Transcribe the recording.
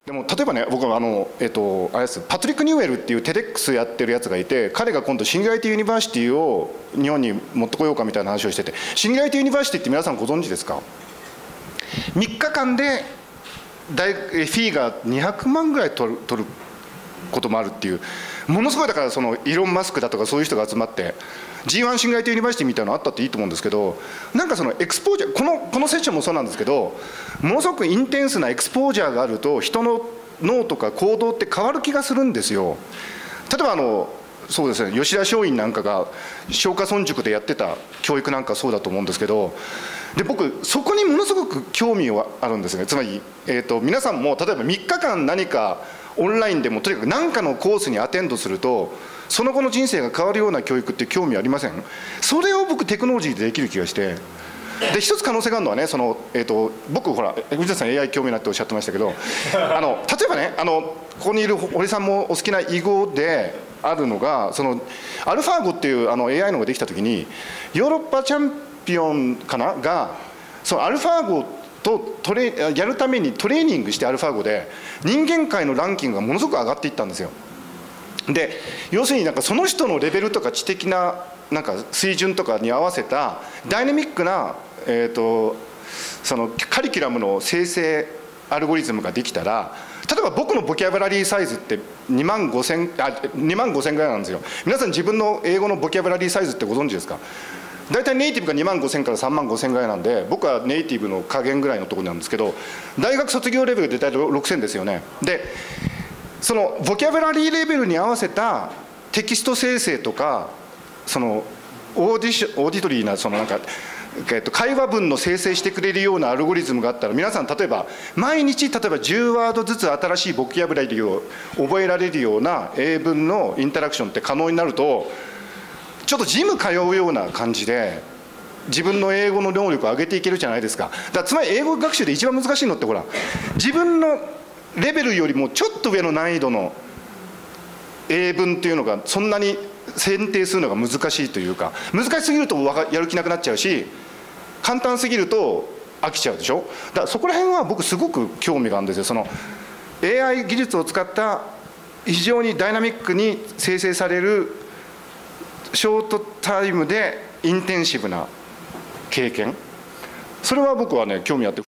でも例えばね、僕はあれです、パトリック・ニューエルっていうテデックスやってるやつがいて、彼が今度シンギュラリティ・ユニバーシティを日本に持ってこようかみたいな話をしてて、シンギュラリティ・ユニバーシティって皆さんご存知ですか？3日間でフィーが200万ぐらい取ることもあるっていう、ものすごい、だからそのイーロン・マスクだとかそういう人が集まって G1 シンギュラリティ・ユニバーシティみたいなのあったっていいと思うんですけど、なんかそのエクスポージャー、このセッションもそうなんですけど、ものすごくインテンスなエクスポージャーがあると人の脳とか行動って変わる気がするんですよ。例えばそうですね、吉田松陰なんかが松下村塾でやってた教育なんかそうだと思うんですけど、で僕そこにものすごく興味はあるんですね。つまり、皆さんも例えば3日間何かオンラインでもとにかく何かのコースにアテンドするとその後の人生が変わるような教育って興味ありません？それを僕テクノロジーでできる気がして、で一つ可能性があるのはね、僕ほら藤田さん AI 興味ないっておっしゃってましたけど、例えばね、ここにいる堀さんもお好きな囲碁であるのが、そのアルファ碁っていう AI のができた時に、ヨーロッパチャンピオンかながそのアルファ碁とやるためにトレーニングして、アルファ碁で人間界のランキングがものすごく上がっていったんですよ。で要するになんかその人のレベルとか知的ななんか水準とかに合わせたダイナミックな、そのカリキュラムの生成アルゴリズムができたら、例えば僕のボキャブラリーサイズって2万5000ぐらいなんですよ。皆さん自分の英語のボキャブラリーサイズってご存知ですか？大体ネイティブが2万5000から3万5000ぐらいなんで、僕はネイティブの加減ぐらいのところなんですけど、大学卒業レベルで大体6000ですよね。でそのボキャブラリーレベルに合わせたテキスト生成とか、そのオーディトリーなそのなんか、会話文の生成してくれるようなアルゴリズムがあったら、皆さん例えば毎日例えば10ワードずつ新しいボキャブラリーを覚えられるような英文のインタラクションって可能になると、ちょっとジム通うような感じで自分の英語の能力を上げていけるじゃないですか。だからつまり英語学習で一番難しいのって、ほら自分のレベルよりもちょっと上の難易度の英文っていうのがそんなに選定するのが難しいというか、難しすぎるとやる気なくなっちゃうし、簡単すぎると飽きちゃうでしょ。だからそこら辺は僕すごく興味があるんですよ。その AI 技術を使った非常にダイナミックに生成されるショートタイムでインテンシブな経験、それは僕はね興味あって。